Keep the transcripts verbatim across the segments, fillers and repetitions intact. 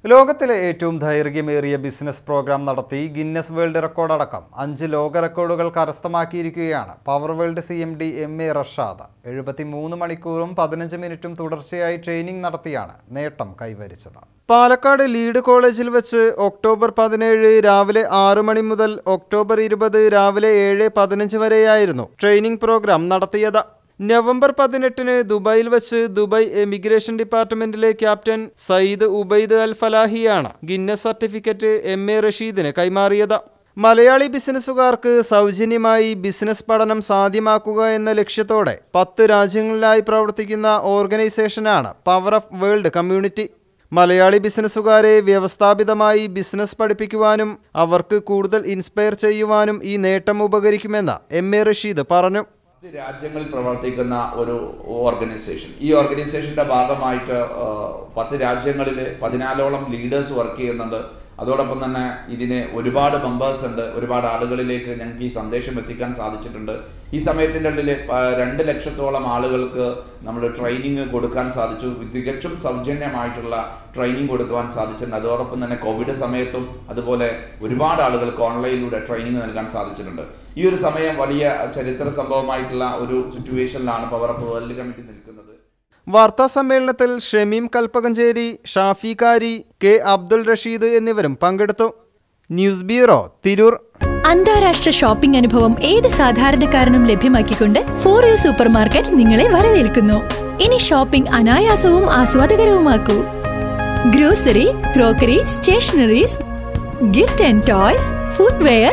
ലോകത്തിലെ ഏറ്റവും ദൈർഘ്യമേറിയ ബിസിനസ് പ്രോഗ്രാം നടത്തി ഗിന്നസ് വേൾഡ് റെക്കോർഡ് അടക്കം അഞ്ച് ലോക റെക്കോർഡുകൾ കരസ്ഥമാക്കിയിരിക്കുകയാണ് power world C M D M A Rashad. എഴുപത്തിമൂന്ന് മണിക്കൂറും പതിനഞ്ച് മിനിറ്റും തുടർച്ചയായി ട്രെയിനിങ് നടത്തിയാണ് നേട്ടം കൈവരിച്ചത്. പാലക്കാട് ലീഡ് കോളേജിൽ വെച്ച് ഒക്ടോബർ പതിനേഴ് രാവിലെ ആറു മണി മുതൽ ഒക്ടോബർ ഇരുപത് രാവിലെ ഏഴ് പതിനഞ്ച് വരെയായിരുന്നു ട്രെയിനിങ് പ്രോഗ്രാം നടത്തിയത്. നവംബർ പതിനെട്ടിന് ദുബായിൽ വെച്ച് ദുബായ് എമിഗ്രേഷൻ ഡിപ്പാർട്ട്മെന്റിലെ ക്യാപ്റ്റൻ സയ്യിദ് ഉബൈദ് അൽ ഫലാഹിയാണ് ഗിന്നസ് സർട്ടിഫിക്കറ്റ് എം എ റഷീദിന് കൈമാറിയത്. മലയാളി ബിസിനസ്സുകാർക്ക് സൗജന്യമായി ബിസിനസ് പഠനം സാധ്യമാക്കുക എന്ന ലക്ഷ്യത്തോടെ പത്ത് രാജ്യങ്ങളിലായി പ്രവർത്തിക്കുന്ന ഓർഗനൈസേഷനാണ് power of world community. Malayali ബിസിനസ്സുകാരെ വ്യവസ്ഥാപിതമായി ബിസിനസ് പഠിപ്പിക്കുവാനും അവർക്ക് കൂടുതൽ ഇൻസ്പയർ ചെയ്യുവാനും ഈ നേട്ടം ഉപകരിക്കുമെന്ന് എം എ റഷീദ് പറഞ്ഞു. രാജ്യങ്ങളിൽ പ്രവർത്തിക്കുന്ന ഒരു ഓർഗനൈസേഷൻ. ഈ ഓർഗനൈസേഷൻ്റെ ഭാഗമായിട്ട് പത്ത് രാജ്യങ്ങളിൽ പതിനാലോളം ലീഡേഴ്സ് വർക്ക് ചെയ്യുന്നുണ്ട്. അതോടൊപ്പം തന്നെ ഇതിന് ഒരുപാട് മെമ്പേഴ്സ് ഉണ്ട്. ഒരുപാട് ആളുകളിലേക്ക് ഞങ്ങൾക്ക് ഈ സന്ദേശം എത്തിക്കാൻ സാധിച്ചിട്ടുണ്ട്. ഈ സമയത്തിൻ്റെ ഉള്ളിൽ രണ്ട് ലക്ഷത്തോളം ആളുകൾക്ക് നമ്മൾ ട്രെയിനിങ് കൊടുക്കാൻ സാധിച്ചു. തികച്ചും സൗജന്യമായിട്ടുള്ള ട്രെയിനിങ് കൊടുക്കുവാൻ സാധിച്ചിട്ടുണ്ട്. അതോടൊപ്പം തന്നെ കോവിഡ് സമയത്തും അതുപോലെ ഒരുപാട് ആളുകൾക്ക് ഓൺലൈനിലൂടെ ട്രെയിനിങ് നൽകാൻ സാധിച്ചിട്ടുണ്ട്. ഈ ഒരു സമയം വലിയ ചരിത്ര സംഭവമായിട്ടുള്ള ഒരു സിറ്റുവേഷനിലാണ് പവർ ഓഫ് വേൾഡ് കമ്മിറ്റി നിൽക്കുന്നത്. വാർത്താ സമ്മേളനത്തിൽ ഷമീം കൽപ്പകഞ്ചേരി, ഷാഫി കാരി, കെ അബ്ദുൾ റഷീദ് എന്നിവരും പങ്കെടുത്തു. News bureau, Tirur. അന്താരാഷ്ട്ര ഷോപ്പിംഗ് അനുഭവം ഏത് സാധാരണക്കാരനും ലഭ്യമാക്കിക്കൊണ്ട് ഫോർ യു സൂപ്പർ മാർക്കറ്റ് നിങ്ങളെ വരവേൽക്കുന്നു. ഇനി ഷോപ്പിംഗ് അനായാസവും ആസ്വാദകരവുമാക്കൂ. Grocery, crockery, stationeries, gift and toys, footwear,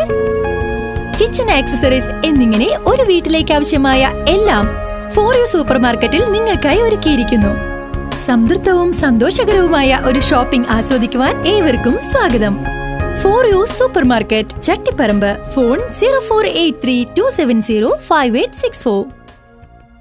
kitchen accessories എന്നിങ്ങനെ ഒരു വീട്ടിലേക്ക് ആവശ്യമായ എല്ലാം ഫോർ യു സൂപ്പർ മാർക്കറ്റിൽ നിങ്ങൾക്കായി ഒരുക്കിയിരിക്കുന്നു. സംതൃപ്തവും സന്തോഷകരവുമായ ഒരു ഷോപ്പിംഗ് ആസ്വദിക്കുവാൻ ഏവർക്കും സ്വാഗതം. For you super market, Chattiparamba. Phone zero four eight three two seven zero five eight six four.